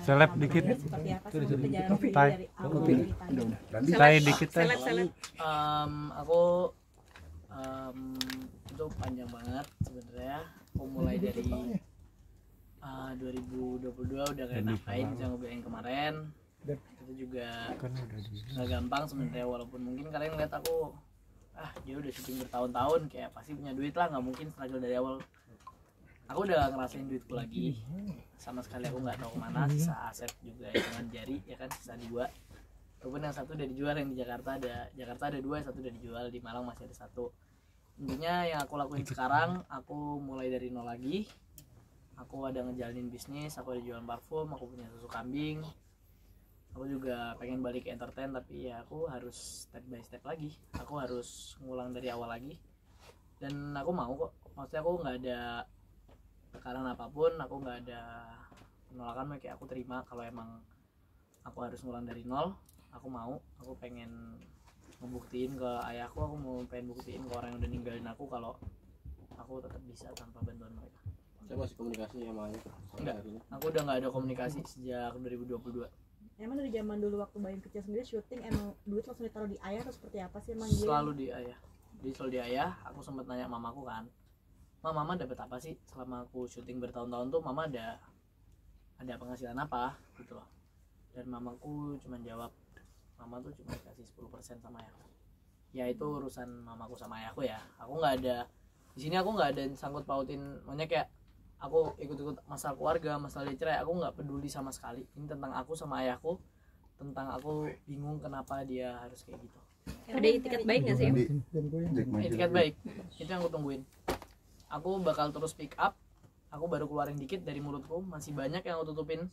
Seleb dikit. Seperti apa sih perjalanan dari awal dari Tai dikit teh. Aku itu panjang banget sebenarnya. Aku mulai dari 2022 udah kayak ngapain yang gue bilang kemarin. Itu juga nggak gampang sebenarnya, walaupun mungkin kalian ngeliat aku dia udah syuting bertahun-tahun kayak pasti punya duit lah, nggak mungkin struggle dari awal. Aku udah ngerasain duitku lagi, sama sekali aku nggak tahu kemana. Sisa aset juga dengan jari ya kan, sisa 2. Walaupun yang satu udah dijual, yang di Jakarta ada 2, yang satu udah dijual, di Malang masih ada 1. Intinya yang aku lakuin sekarang, aku mulai dari nol lagi. Aku ada ngejalanin bisnis, aku ada jualan parfum, aku punya susu kambing. Aku juga pengen balik ke entertain, tapi ya aku harus step by step lagi. Aku harus ngulang dari awal lagi. Dan aku mau kok, maksudnya aku nggak ada tekanan apapun, aku nggak ada penolakan, kayak aku terima kalau emang aku harus ngulang dari nol. Aku mau, aku pengen ngebuktiin ke ayahku, aku mau pengen buktiin ke orang yang udah ninggalin aku kalau aku tetap bisa tanpa bantuan mereka. Saya masih komunikasi sama ayah? Enggak, aku udah nggak ada komunikasi sejak 2022. Emang dari zaman dulu waktu Bayim kecil sendiri syuting, emang duit langsung ditaruh di ayah atau seperti apa sih emang? Selalu di ayah. Selalu di ayah. Aku sempat nanya mamaku kan, mama dapat apa sih selama aku syuting bertahun-tahun tuh, mama ada penghasilan apa gitu loh. Dan mamaku cuma jawab, mama tuh cuma dikasih 10% sama ayahku. Ya itu urusan mamaku sama ayahku ya. Aku nggak ada di sini, aku nggak ada sangkut pautin, makanya kayak aku ikut-ikut masalah keluarga, masalah cerai, aku nggak peduli sama sekali. Ini tentang aku sama ayahku, tentang aku bingung kenapa dia harus kayak gitu. Ada itikat baik nggak sih? Itikat baik, itu yang aku tungguin. Aku bakal terus pick up. Aku baru keluarin dikit dari mulutku, masih banyak yang aku tutupin.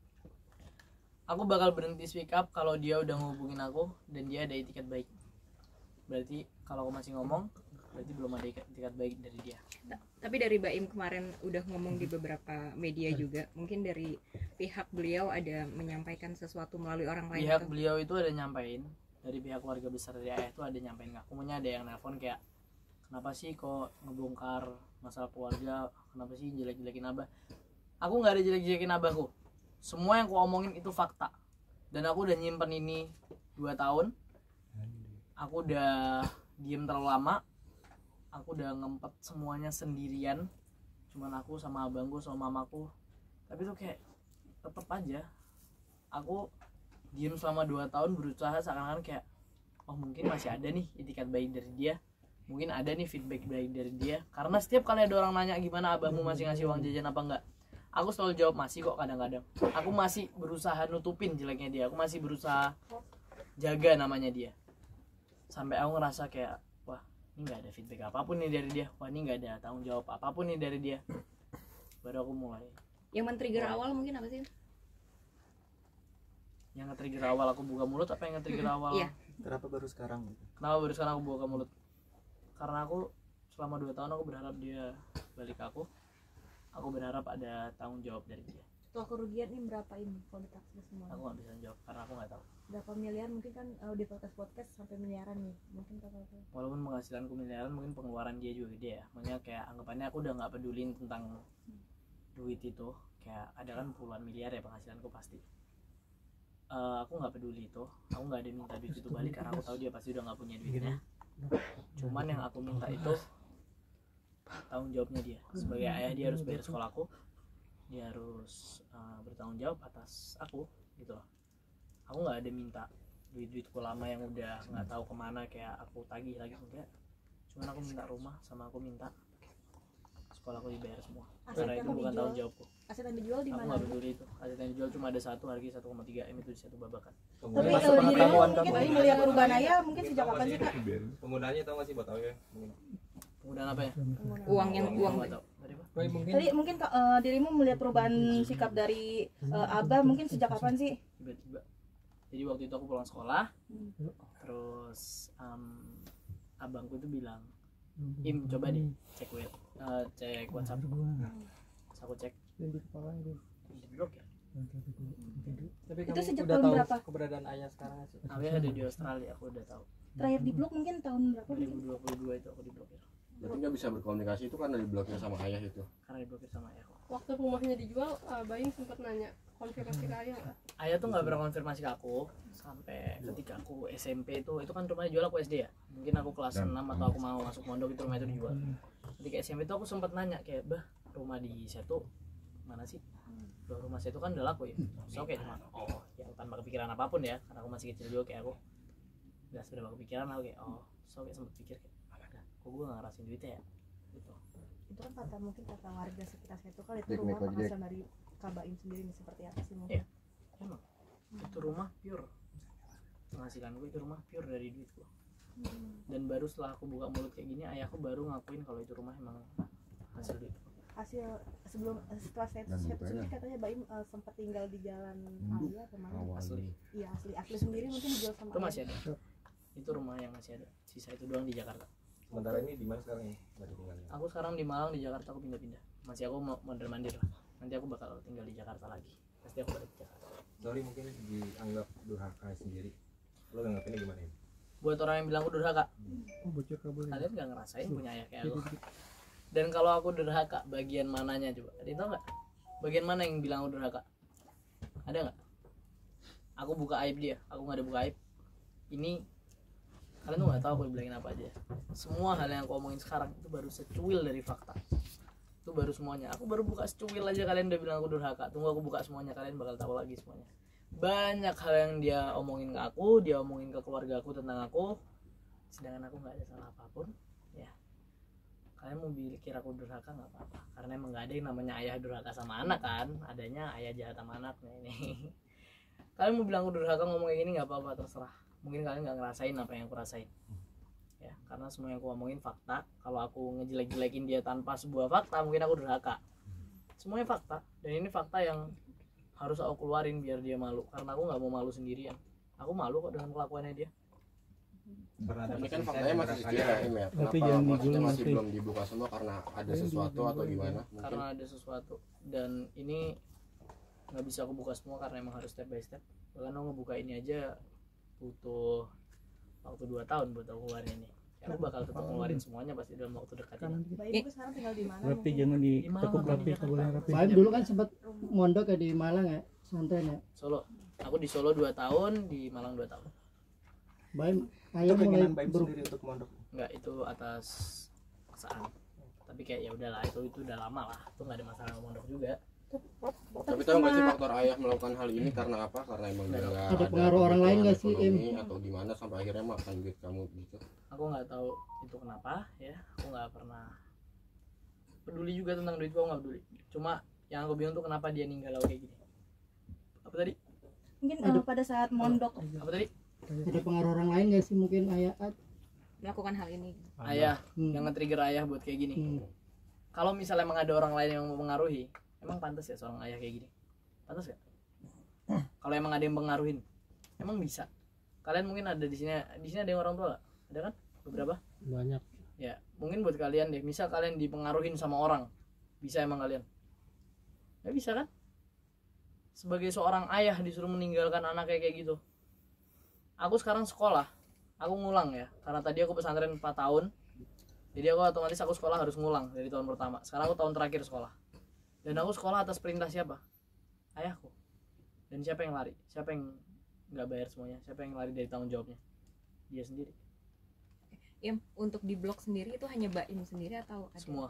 Aku bakal berhenti speak up kalau dia udah ngehubungin aku dan dia ada itikat baik. Berarti kalau aku masih ngomong, berarti belum ada itikat baik dari dia. Tapi dari Baim kemarin udah ngomong di beberapa media juga, mungkin dari pihak beliau ada menyampaikan sesuatu melalui orang lain? Pihak beliau itu ada nyampein, dari pihak keluarga besar dari ayah itu ada nyampein ke aku. Ada yang nelpon kayak, kenapa sih kok ngebongkar masalah keluarga, kenapa sih jelek-jelekin abah? Aku nggak ada jelek-jelekin abahku. Semua yang aku omongin itu fakta. Dan aku udah nyimpen ini 2 tahun. Aku udah diem terlalu lama. Aku udah ngempet semuanya sendirian. Cuman aku sama abangku sama mamaku. Tapi tuh kayak tetep aja aku diem selama 2 tahun, berusaha seakan-akan kayak mungkin masih ada nih itikat baik dari dia, mungkin ada nih feedback baik dari dia. Karena setiap kali ada orang nanya gimana abahmu masih ngasih uang jajan apa enggak, aku selalu jawab masih kok. Kadang-kadang aku masih berusaha nutupin jeleknya dia, aku masih berusaha jaga namanya dia. Sampai aku ngerasa kayak, wah ini nggak ada feedback apapun nih dari dia, wah ini nggak ada tanggung jawab apapun nih dari dia. Baru aku mulai. Yang men-trigger awal mungkin apa sih? Yang nge-trigger awal aku buka mulut apa yang nge-trigger awal? Iya. Kenapa baru sekarang? Kenapa baru sekarang aku buka mulut? Karena aku selama 2 tahun aku berharap dia balik ke aku. Aku berharap ada tanggung jawab dari dia. Total kerugian ini berapa ini kalau ditaksir semua? Aku nggak bisa jawab karena aku nggak tahu. Berapa miliar mungkin kan, di podcast sampai miliaran nih mungkin total. Walaupun penghasilanku miliaran, mungkin pengeluaran dia juga gede ya. Makanya kayak anggapannya aku udah nggak pedulin tentang duit itu. Kayak ada kan puluhan miliar ya penghasilanku pasti. Aku nggak peduli itu. Aku nggak ada minta duit itu balik karena aku tahu dia pasti udah nggak punya duitnya. Cuman yang aku minta itu tanggung jawabnya dia. Sebagai ayah dia harus bayar sekolahku, dia harus bertanggung jawab atas aku gitu loh. Aku nggak ada minta duitku lama yang udah nggak tahu kemana kayak aku tagih lagi, enggak. Cuman aku minta rumah sama aku minta sekolahku dibayar semua. Karena itu bukan tanggung jawabku. Aset yang dijual di mana? Aku nggak peduli itu. Aset yang dijual cuma ada satu, harga 1,3 M itu di satu babakan. Tapi kalau di mungkin melihat perubahan ayah mungkin sejak kapan sih kak? Penggunaannya tahu nggak sih buat tahu ya? Penggunaan apa ya? Uang Nggak tahu. Tadi apa? Tadi mungkin dirimu melihat perubahan sikap dari abah mungkin sejak kapan sih? Tiba-tiba. Jadi waktu itu aku pulang sekolah, terus abangku tuh bilang, Im coba deh cek WhatsApp. Terus aku cek di blok ya. Tapi Itu kamu sejak udah tahun tahu berapa? keberadaan ayah sekarang sih? Ayah ada di Australia, aku udah tahu. Terakhir di blok mungkin tahun berapa? 2022 itu aku diblokir. Berarti nggak bisa berkomunikasi itu kan dari bloknya sama ayah itu. Karena diblokir sama ayahku. Waktu rumahnya dijual, Baying sempat nanya konfirmasi ke ayah nggak? Ayah tuh nggak pernah konfirmasi ke aku sampai ketika aku SMP itu kan rumahnya jual aku SD ya, mungkin aku kelas 6 atau aku mau masuk mondok itu rumah itu dijual. Ketika SMP itu aku sempat nanya kayak, bah rumah di Setu mana sih? Loh, rumah Setu kan udah laku ya. So kayak cuma yang tanpa kepikiran apapun ya, karena aku masih kecil juga kayak aku nggak sudah kepikiran, aku kayak so kayak sempat pikir kayak kok gue nggak ngerasain duitnya ya gitu. Itu kan kata mungkin kata warga sekitar situ kan itu Dik, rumah dik, dik. hasil dari Kak Baim sendiri nih, seperti apa sih mungkin? Iya. Emang itu rumah pure penghasilan gue, itu rumah pure dari duit gue. Dan baru setelah aku buka mulut kayak gini, ayahku baru ngakuin kalau itu rumah emang hasil duit. Hasil setelah saya Dan sendiri dipelajari. katanya Baim sempat tinggal di jalan Raya kemana? Asli. Iya asli sendiri mungkin dijual sama Itu ayah. masih ada. Itu rumah yang masih ada. Sisa itu doang di Jakarta. Sementara ini di mana sekarang ya? Nggak tinggalnya. Aku sekarang di Malang, di Jakarta aku pindah-pindah. Masih aku mau mondar-mandir lah. Nanti aku bakal tinggal di Jakarta lagi. Pasti aku balik ke Jakarta. Sorry mungkin dianggap durhaka sendiri. Lo nganggapinnya gimana ya? Buat orang yang bilang aku durhaka, kalian nggak ngerasain punya ayah kayak aku. Dan kalau aku durhaka, bagian mananya coba? Ada yang tahu nggak? Bagian mana yang bilang aku durhaka? Ada nggak? Aku buka aib dia, aku nggak ada buka aib. Ini kalian tuh nggak tahu aku bilangin apa aja. Semua hal yang aku omongin sekarang itu baru secuil dari fakta. Itu baru semuanya. Aku baru buka secuil aja kalian udah bilang aku durhaka. Tunggu aku buka semuanya, kalian bakal tahu lagi semuanya. Banyak hal yang dia omongin ke aku, dia omongin ke keluarga aku tentang aku, sedangkan aku nggak ada salah apapun. Ya, kalian mau pikir aku durhaka nggak apa-apa, karena emang nggak ada yang namanya ayah durhaka sama anak kan, adanya ayah jahat sama anaknya ini. Kalian mau bilang aku durhaka ngomong kayak gini nggak apa-apa, terserah. Mungkin kalian nggak ngerasain apa yang aku rasain. Ya, karena semua yang aku omongin fakta. Kalau aku ngejelek-jelekin dia tanpa sebuah fakta, mungkin aku durhaka. Semuanya fakta, dan ini fakta yang harus aku keluarin biar dia malu, karena aku nggak mau malu sendirian. Aku malu kok dengan kelakuannya dia. Tapi kan faktanya masih kecil ya, Im ya. Tapi Kenapa jangan maksudnya digulung masih nanti. belum dibuka semua karena ada sesuatu atau gimana? Mungkin Karena ada sesuatu, dan ini nggak bisa aku buka semua karena emang harus step by step. Bahkan aku ngebuka ini aja butuh waktu 2 tahun buat aku keluarin ini. Ya, aku bakal tetap ngeluarin semuanya pasti dalam waktu dekat ini. Baim itu sekarang tinggal di mana? Rapi mungkin? jangan Di Malang, ditekuk di rapi, Jakarta. boleh rapi. Baim dulu kan sempat mondok ya di Malang ya, pesantren ya. Solo. Aku di Solo 2 tahun, di Malang 2 tahun. Baim, Itu ayah mulai keinginan Baim sendiri untuk mondok. Enggak, itu atas paksaan. Tapi kayak ya udahlah, itu udah lama lah. Itu nggak ada masalah sama mondok juga. tapi tahu nggak sih faktor ayah melakukan hal ini karena apa? Karena emang dia nggak Ada pengaruh orang lain nggak sih, ekonomi atau gimana sampai akhirnya makan duit kamu gitu? Aku nggak tahu itu kenapa ya. Aku nggak pernah peduli juga tentang duit, aku nggak peduli. Cuma yang aku bingung tuh kenapa dia ninggal aku kayak gini. Apa tadi? Mungkin pada saat mondok Apa tadi? ada pengaruh orang lain nggak sih mungkin ayah? melakukan hal ini. Ayah yang nge-trigger ayah buat kayak gini. Kalau misalnya emang ada orang lain yang mempengaruhi, emang pantas ya seorang ayah kayak gini? Pantas gak? Kalau emang ada yang pengaruhin, emang bisa? Kalian mungkin ada di sini ada yang orang tua gak? Ada kan? Beberapa? Banyak. Ya, mungkin buat kalian deh, misal kalian dipengaruhin sama orang, bisa emang kalian? Gak bisa kan? Sebagai seorang ayah disuruh meninggalkan anaknya kayak gitu. Aku sekarang sekolah, aku ngulang ya, karena tadi aku pesantren 4 tahun. Jadi aku otomatis aku sekolah harus ngulang dari tahun pertama. Sekarang aku tahun terakhir sekolah. Dan aku sekolah atas perintah siapa? Ayahku. Dan siapa yang lari? Siapa yang nggak bayar semuanya? Siapa yang lari dari tanggung jawabnya? Dia sendiri. Im, untuk di blog sendiri itu hanya Baim sendiri atau ada? Semua.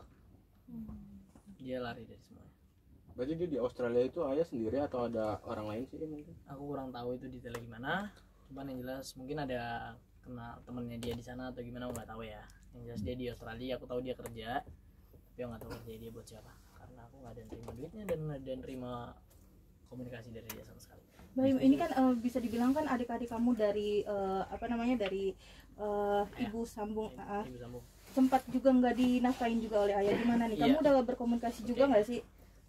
Dia lari dari semuanya. Berarti dia di Australia itu ayah sendiri atau ada orang lain sih mungkin? Aku kurang tahu itu detailnya gimana. Cuman yang jelas mungkin ada kenal temennya dia di sana atau gimana, aku nggak tahu ya. Yang jelas dia di Australia, aku tahu dia kerja. Tapi aku nggak tahu kerja dia buat siapa. Karena aku nggak ada terima duitnya dan nggak ada terima komunikasi dari dia sama sekali. Baim ini kan bisa dibilang kan adik-adik kamu dari dari ibu sambung Ibu sambung. sempat juga nggak dinafkahin juga oleh ayah, gimana nih? Kamu Iya. udah berkomunikasi juga nggak sih?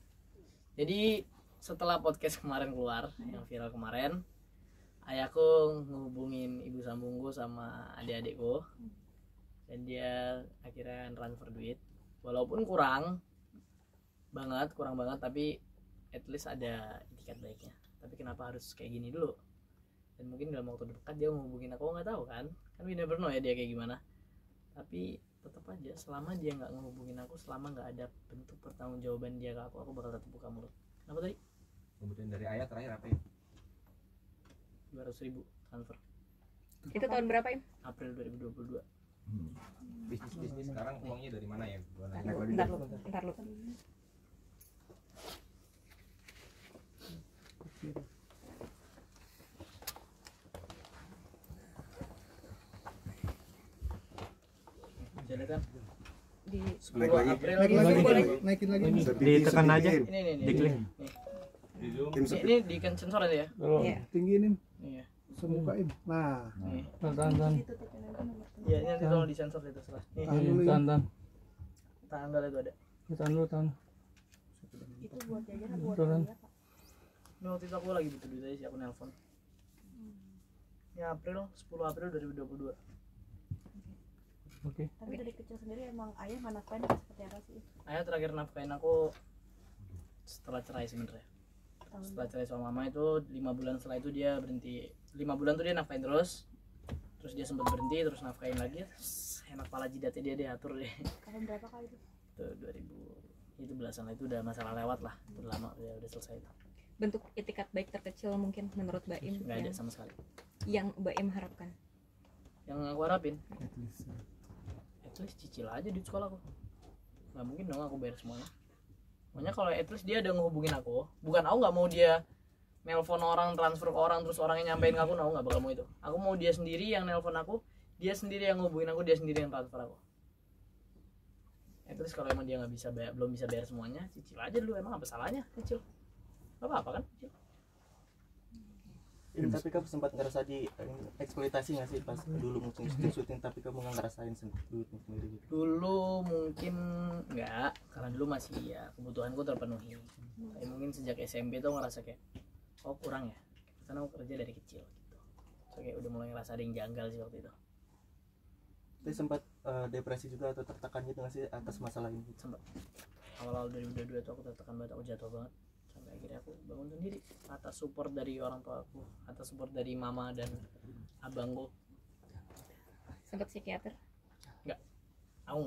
Jadi setelah podcast kemarin keluar, yang viral kemarin, ayahku ngehubungin ibu sambungku sama adik-adikku, dan dia akhirnya transfer duit, walaupun kurang banget, tapi at least ada itikat baiknya. Tapi kenapa harus kayak gini dulu? Dan mungkin dalam waktu dekat dia menghubungin aku, nggak tahu kan we never know ya dia kayak gimana. Tapi tetap aja selama dia nggak ngehubungin aku, selama nggak ada bentuk pertanggungjawaban dia ke aku bakal tetap buka mulut. Kenapa tadi? Kemudian dari Ayah terakhir apa ya? 200.000 transfer Itu tahun berapa ya? April 2022. Bisnis sekarang uangnya dari mana ya? Ntar lu. Jadi kan Di Naik lagi. April Naikin lagi. Ditekan aja. ini Diklik. Ini di kan sensor aja ya. Iya. Tinggiin Iya. semukain. Nah, Nih. Tahan. Ditutupin aja nomor telepon. Iya, ini nanti tolong disensor itu setelah. Nih, tahan dulu ya. Tahan. tanggal itu ada. Tahan. Itu buat jajan apa buat Betulan. hadiah, Pak? Ini waktu itu aku lagi butuh duit aja sih, aku nelpon. Ini April, 10 April 2022. Oke. Tapi dari kecil sendiri emang ayah mana nafkahin seperti apa sih? Ayah terakhir nafkahin aku setelah cerai sebenarnya. Setelah cerai sama mama itu 5 bulan setelah itu dia berhenti. 5 bulan tuh dia nafkahin terus dia sempat berhenti, terus nafkahin lagi. Enak pala jidatnya dia atur deh. Tahun berapa kali itu? Itu 2000 itu belasan lah, itu udah masalah lewat lah, udah lama, udah selesai itu. bentuk itikat baik terkecil mungkin menurut Baim Nggak ada sama sekali. yang Baim harapkan. Yang aku harapin at least cicil aja di sekolah aku. Nggak mungkin dong aku bayar semuanya. Makanya kalau at least dia udah ngehubungin aku, bukan aku nggak mau dia nelpon orang, transfer ke orang, terus orangnya nyampein ke aku, no, nggak bakal mau itu. Aku mau dia sendiri yang nelpon aku, dia sendiri yang ngehubungin aku, dia sendiri yang transfer aku. At least kalau emang dia nggak bisa bayar, belum bisa bayar semuanya, cicil aja dulu. Emang apa salahnya cicil? Nggak apa-apa kan cicil? Tapi kamu sempat ngerasa di eksploitasi nggak sih pas dulu mungkin syuting, tapi kamu nggak ngerasain duitnya sendiri gitu? Dulu mungkin enggak, karena dulu masih ya kebutuhanku terpenuhi. Tapi mungkin sejak SMP tuh ngerasa kayak oh kurang ya, karena aku kerja dari kecil gitu. So kayak udah mulai ngerasa ada yang janggal sih waktu itu. Tapi sempat depresi juga atau tertekan gitu nggak sih atas masalah ini? Sempat awal-awal 2022 tuh aku tertekan banget, aku jatuh banget. Sampai akhirnya aku bangun sendiri atas support dari orang tua aku, atas support dari mama dan abangku. Sempat psikiater? Aku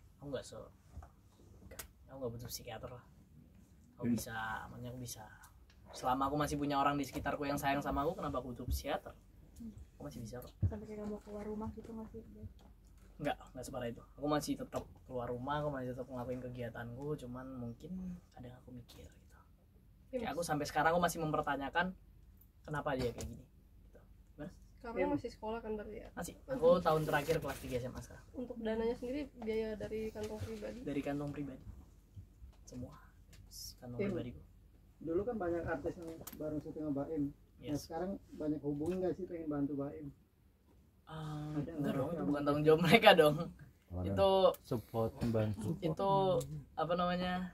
nggak butuh psikiater lah. Aku bisa, makanya aku bisa. Selama aku masih punya orang di sekitarku yang sayang sama aku, kenapa aku butuh psikiater? Aku masih bisa kok. Sampai kayak kamu keluar rumah gitu nggak sih? Nggak separah itu. Aku masih tetap keluar rumah, aku masih tetap ngelakuin kegiatanku, cuman mungkin ada yang aku mikir gitu. Kayak aku sampai sekarang aku masih mempertanyakan kenapa dia kayak gini. Gitu. Karena masih sekolah kan berarti ya? Masih. Aku tahun terakhir kelas 3 SMA sekarang. Untuk dananya sendiri biaya dari kantong pribadi? Dari kantong pribadi. Semua. Kantong pribadiku. Dulu kan banyak artis yang baru syuting sama Baim. Nah, Yes. sekarang banyak hubungin nggak sih pengen bantu Baim? Enggak dong, itu bukan tanggung jawab mereka dong. Itu support membantu. itu apa namanya?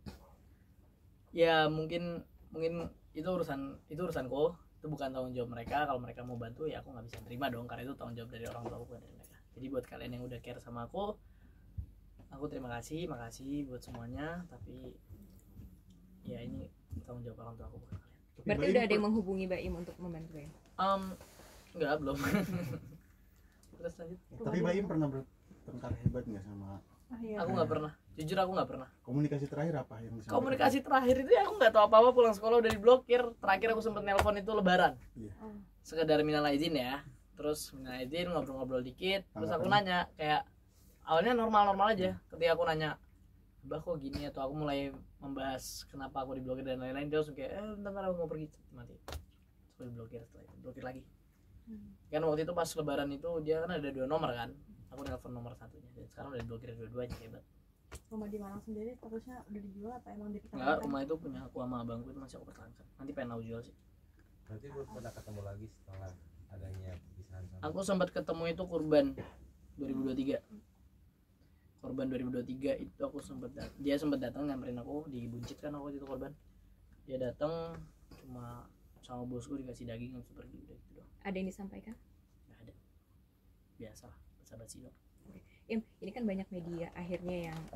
Ya mungkin itu urusanku, itu bukan tanggung jawab mereka. Kalau mereka mau bantu ya aku nggak bisa terima dong, karena itu tanggung jawab dari orang tua, bukan dari mereka. Jadi buat kalian yang udah care sama aku terima kasih, makasih buat semuanya. Tapi ya ini tanggung jawab orang tua aku, bukan kalian. Berarti udah ada yang menghubungi Baim untuk membantu Baim? Enggak, belum. Terus lanjut. Tapi Baim pernah bertengkar hebat nggak sama? Aku nggak pernah, jujur aku nggak pernah. Komunikasi terakhir apa yang disampaikan? Komunikasi terakhir itu ya aku nggak tahu apa-apa, pulang sekolah udah diblokir. Terakhir aku sempet nelpon itu lebaran. Iya. Sekedar minal aizin ya. Terus minal aizin, ngobrol-ngobrol dikit. Terus aku nanya kayak awalnya normal-normal aja. Ketika aku nanya, "Bah kok gini?" atau aku mulai membahas kenapa aku diblokir dan lain-lain, dia langsung kayak bentar aku mau pergi, mati. Terus diblokir, setelah itu blokir lagi. Kan waktu itu pas lebaran itu dia kan ada 2 nomor kan. Aku nelfon nomor satunya dan sekarang udah diblokir dua-duanya, hebat. Rumah di Malang sendiri statusnya udah dijual apa emang Enggak, dipertahankan? rumah itu punya aku sama abangku, itu masih aku pertahankan. Nanti pengen aku jual sih. Berarti belum pernah ketemu lagi setelah adanya perpisahan sama Aku sempat ketemu itu kurban 2023. Korban 2023 itu aku dia sempat datang nyamperin aku di Buncit kan aku itu korban. Dia datang cuma sama bosku dikasih daging langsung pergi udah gitu doang. Ada yang disampaikan? Nggak ada. Biasalah, basa-basi dong. Ini kan banyak media akhirnya yang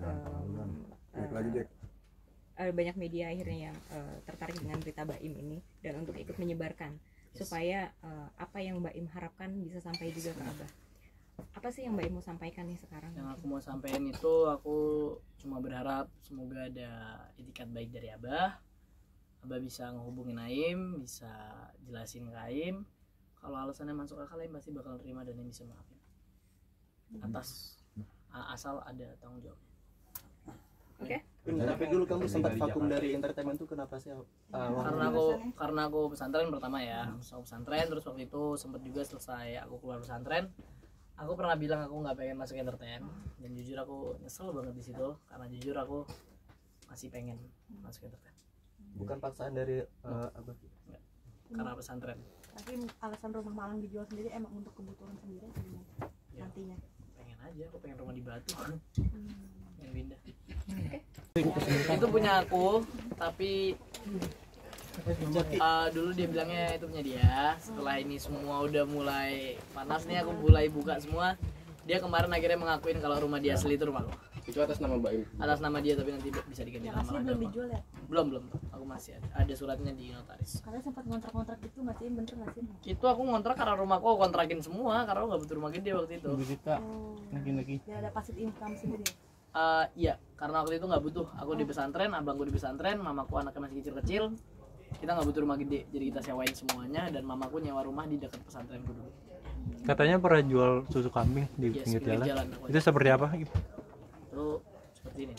banyak media akhirnya yang tertarik dengan berita Baim ini dan untuk ikut menyebarkan supaya apa yang Baim harapkan bisa sampai juga ke Abah. Apa sih yang Baim mau sampaikan nih sekarang? Yang aku mau sampaikan itu aku cuma berharap semoga ada itikat baik dari Abah. Abah bisa ngehubungin Aim, bisa jelasin ke Aim. Kalau alasannya masuk akal, Aim pasti bakal terima dan Aim bisa maafin. Atas asal ada tanggung jawab. Oke. Tapi dulu kamu sempat vakum dari entertainment tuh kenapa sih? Karena aku pesantren pertama ya, aku pesantren, terus waktu itu sempat juga selesai aku keluar pesantren, aku pernah bilang aku nggak pengen masuk entertain, dan jujur aku nyesel banget di situ, karena jujur aku masih pengen masuk entertain. Bukan paksaan dari Abah? Enggak, karena pesantren. Tapi alasan rumah Malang dijual sendiri emang untuk kebutuhan sendiri atau gimana? Ya, Nantinya pengen aja, aku pengen rumah di Batu. Yang pindah. Itu punya aku, tapi dulu dia bilangnya itu punya dia. Setelah ini semua udah mulai panas nih, aku mulai buka semua. Dia kemarin akhirnya mengakuin kalau rumah dia asli itu rumahku. Itu atas nama Mbak Im? Atas nama dia, tapi nanti bisa diganti yang nama. asli belum dijual ya? Belum. Aku masih ada suratnya di notaris. Kalian sempat ngontrak-ngontrak gitu nggak sih? Bener nggak sih? Itu aku ngontrak karena rumahku aku kontrakin semua, karena aku nggak butuh rumah gede waktu itu. Lagi. Biar ada passive income sendiri. Iya, karena waktu itu nggak butuh. Aku di pesantren, abangku di pesantren, mamaku anaknya masih kecil-kecil. Kita nggak butuh rumah gede, jadi kita sewain semuanya, dan mamaku nyewa rumah di dekat pesantrenku dulu. Katanya pernah jual susu kambing di pinggir jalan. Itu seperti apa? Itu seperti ini.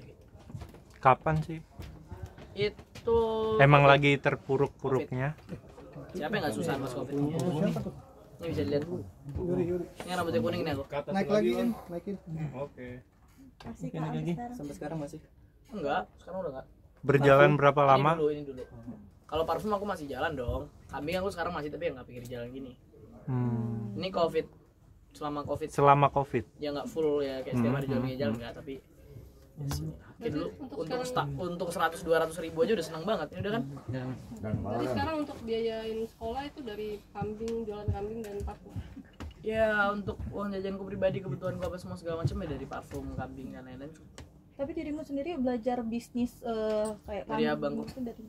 Kapan sih? Itu Emang lagi terpuruk-puruknya? siapa yang nggak susah pas COVID? Ini bisa dilihat. Ini rambutnya kuning nih aku. Naik lagi kan, naikin. Oke. Masih kan Sampai sekarang masih? Enggak, sekarang udah enggak. Berjalan berapa lama? Ini dulu. Kalau parfum aku masih jalan dong. Kambing aku sekarang masih, tapi ya nggak pikir jalan gini. Ini COVID, selama COVID ya nggak full ya kayak setiap hari jalan nggak, tapi ya sini. Kayak dulu untuk 100-200 ribu aja udah seneng banget, ini udah kan. Jadi sekarang untuk biayain sekolah itu dari kambing, jualan kambing dan parfum. Ya untuk uang jajanku pribadi, kebutuhan apa semua segala macam ya dari parfum, kambing dan lain-lain. Tapi dirimu sendiri belajar bisnis kayak dari abangku. Itu dari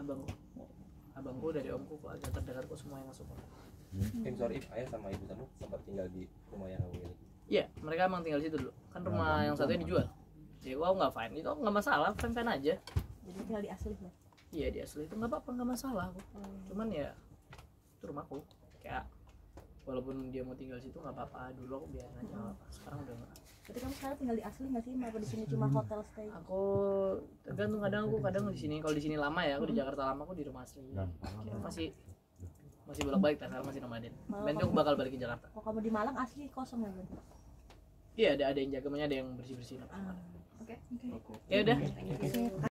Abangku dari omku, keluarga terdekatku semua yang masuk. Sorry, ayah sama ibu kamu sempat tinggal di rumah yang kamu miliki? Iya, mereka emang tinggal di situ dulu. Kan rumah yang satunya dijual. Jadi aku nggak fine, itu nggak masalah, fine aja. Jadi tinggal di asli ya? Iya di asli itu nggak apa-apa, nggak masalah aku. Cuman ya itu rumahku. Kayak walaupun dia mau tinggal situ nggak apa-apa. Dulu aku biarin aja nggak apa-apa. Sekarang udah nggak. Jadi kamu sekarang tinggal di asli nggak sih? Apa di sini cuma hotel stay? Aku tergantung, kadang di sini. Kalau di sini lama ya, aku di Jakarta lama, aku di rumah asli. Kayak masih bolak-balik, sekarang masih nomaden. Nanti aku bakal balik ke Jakarta. Oh, kamu di Malang asli kosong ya, Bun? Iya, ada yang jaga, ada yang bersih-bersih. Oke. Ya udah.